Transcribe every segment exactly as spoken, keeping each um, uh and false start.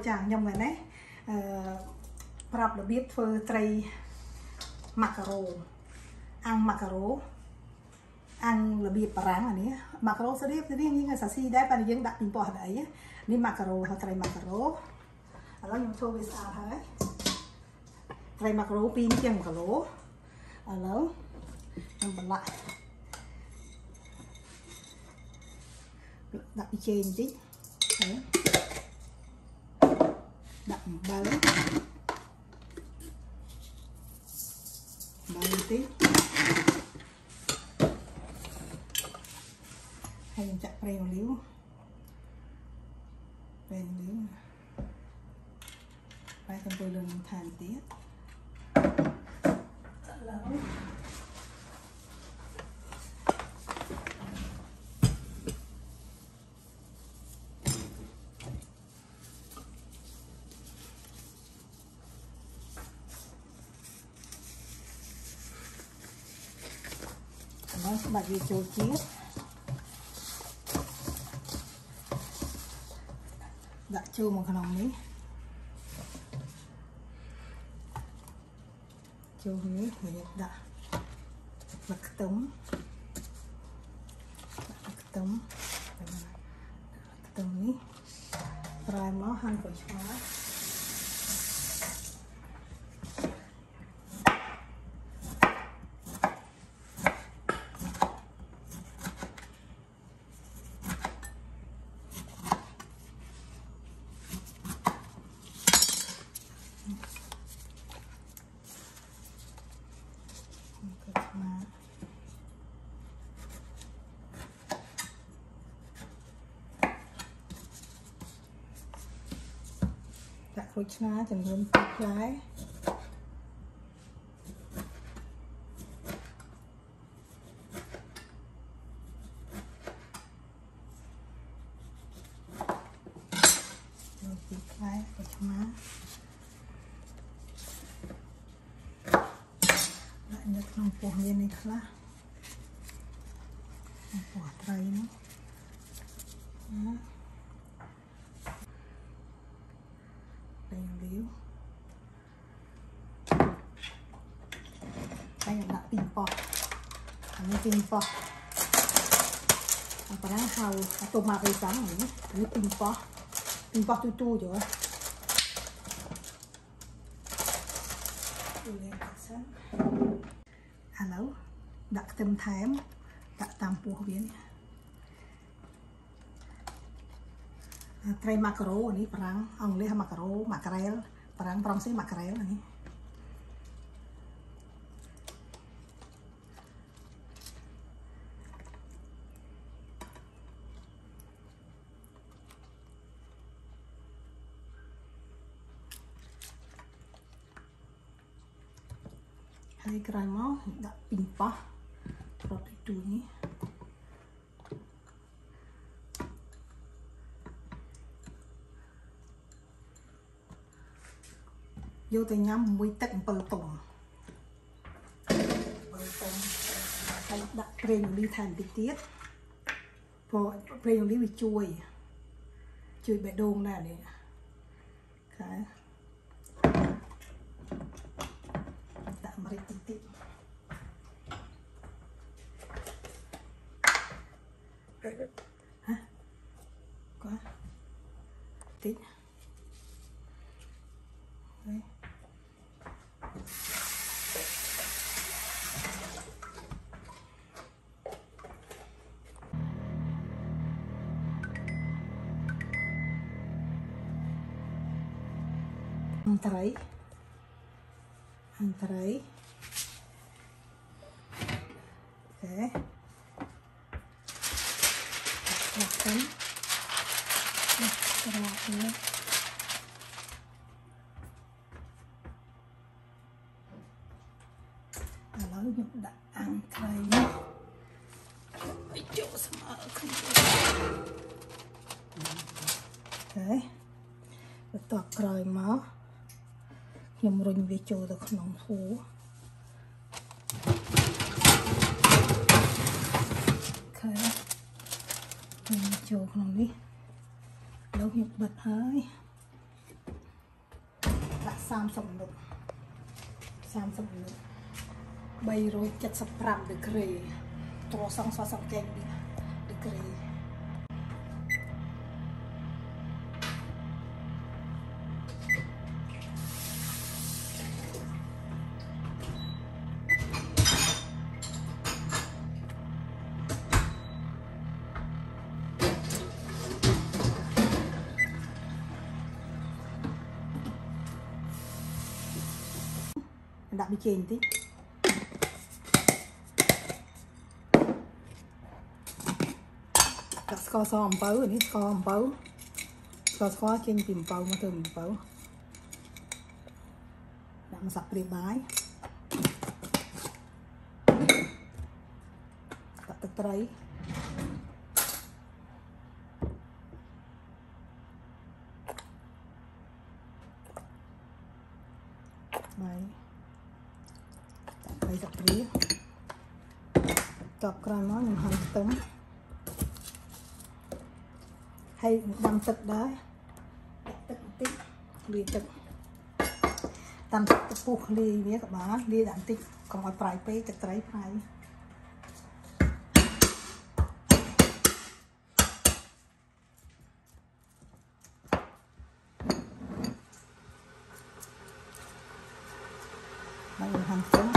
chàng nhom ngày này prap là biết phơi tray macaro ăn macaro ăn là biết parang anh ấy macaro sẽ đi sẽ đi như người sa si đấy bạn dân đặt pin bò đấyนี่macaro họ tray macaroแล้วยังโชว์วิสาหะไตรมักโรปีนี่ยังมักโรแล้วยังบละดับอีเจนจิดับเบลเบลติให้ยังจับเปรี้ยวลิ้วเปรี้ยวลิ้วไปกันตัวเรื่องทานเตี้ยแล้วแล้วบัดนี้โจเจี๊ยบดักโจมันขนมนี้โจนี้เห็นดักบักตุ้มบักตุ้มบักตุ้มนี้ปลายม้อหั่นก๋วยช้ารสชาติจำนวนติดร้ายติดร้ายรสชาติและนึกลองปวดเย็นในคลาปวดไรเนาะไปอย่างละปิ่นปอกอันนี้ปิ่นปอกเอาไปนั่งเฮาเอาตัวมาไปซ้ำอย่างนี้อันนี้ปิ่นปอกปิ่นปอกตู้ๆอยู่อ่ะดูเลยซ้ำฮัลโหลดักเต็มแถมดักตามปูเขาเบี้ยไตรมาการโรอันนี้ปรังเอาเรียกมาการโรมาการเรลปรังปรังซีมาการเรลอันนี้ให้กระไรหม้อดับปิ่นปะรอดูนี้โยแต่ย้ำมวยตักเปิลตงเปิลตงให้ดับเปรี้ยวลีแทนติดเตี้ยพอเปรี้ยวลีไปช่วยช่วยแบบโดงได้เลยค่ะดับมาริติดติดฮะก็ติดantara antara oke makan nah terlalu lalu juga angkrainya hijau sama oke betul angkrai mau nhầm rồi về chỗ được nóng hố ok mình chỗ nóng đi đâu nhập bật hơi sam sập nụ sam sập nụ bay rồi chặt sập ram degree trò xong xóa xong kem đi degree đã bị chèn tí đặt score so một bấu này score một bấu score score trên tìm bấu mà thường một bấu đã mà sập đi bái đặt tật đấy bái đây sập đi chọc ra nó những hành tấm hay đâm tật đấy tật tích lì tật đâm tật phụ lì nhé các bạn lì đạn tích còn ở phải pe tật trái phải đây là hành tấm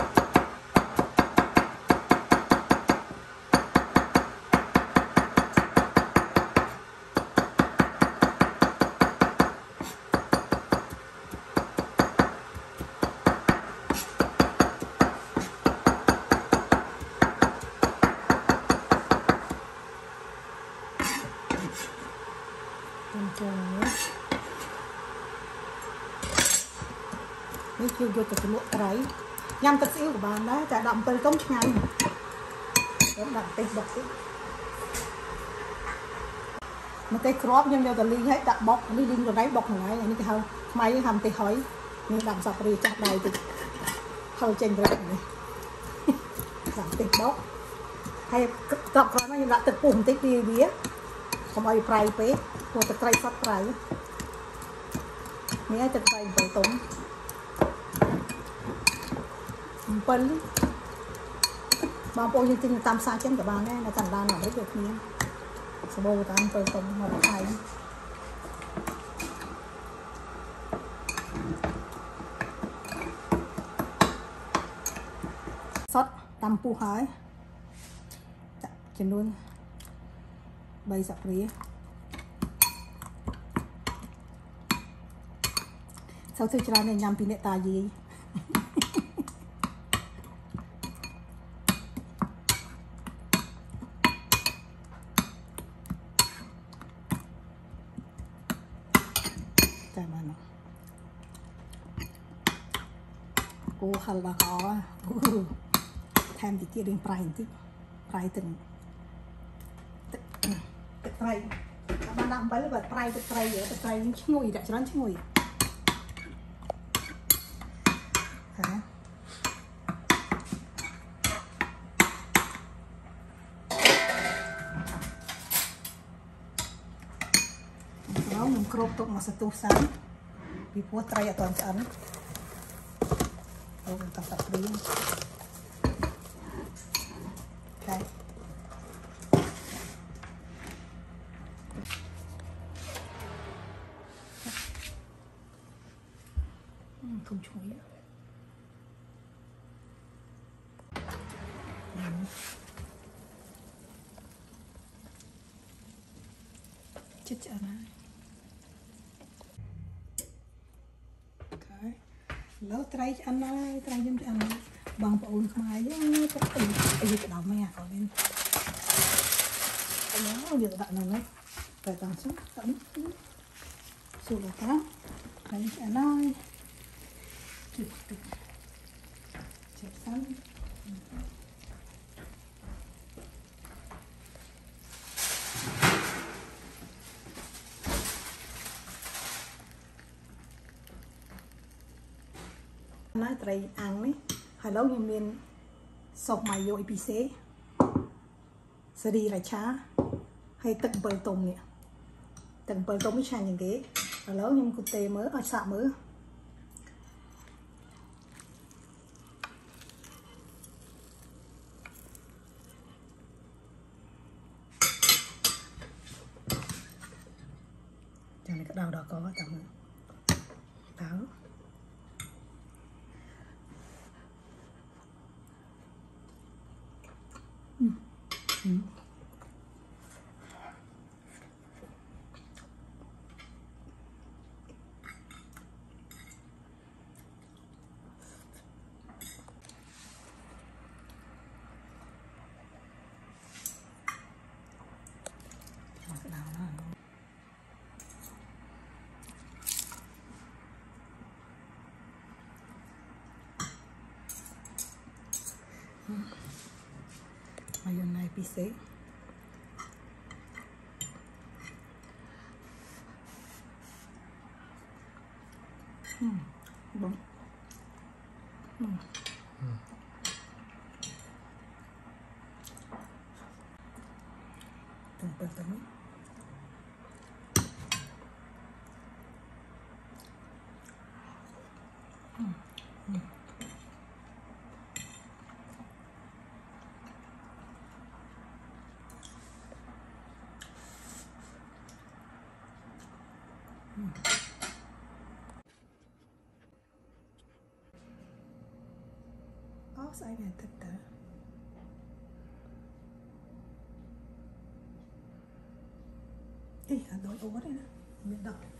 นี่คือโยกจะลวกไก่ยำตะซิ่วcủa bạn đấyจะดำไปต้มngayแล้วดำไปบกซิมันcái crop nhưng đều là liên hết đặt bọc liên liên rồi đấy bọc này này cái hao máy hầm tê hói nhưng đầm sọc đi chắc đầy thì hao trên rồi này đầm tê bọc hay tập coi nó như là tập bùn tê đi bía không ai prai pé hoặc tập prai sắp prai này tập prai phải tốn bẩn bao nhiêu tin tam sa chân của bạn này là thành ra là đấy được nhiều số bầu tam tôi tổng một ngày sót tam pu hái chân luôn bay sập ría sau khi cho nên nhằm pin ta gì cô hal là có thêm thì kia đến prai tí prai từng từng prai bạn làm bấy là prai từng prai vậy từng prai những ngồi đã cho nó ngồi hả nó mình crop tục mà satu sáng vì buat prai ở toàn chắn oh tập tập đi okay không chuối chết chả này lâu trai ăn này trai dân ăn bằng bộ mai với các tình cái cái đầu mẹ còn lên nó giờ bạn nào đấy phải tăng xuống tận xuống là cá đấy ăn này chụp chụp chụp sáng nói trai ăn ấy hồi lâu như miền sọc mày vô ép xê sẽ đi là chá hay tận bờ tùng nè tận bờ tùng mới sang những cái hồi lâu nhưng cụ tê mới ở xạ mới đó tao mừng tao ừ. Ừ. Mặc đào nó mayonnaise pisang hmm, đúng hmm. Hmm. Tunggu tunggu hmm. Hmm. Hmm. Oh, saya nggak tahu. Ih, ada orang ni, beda.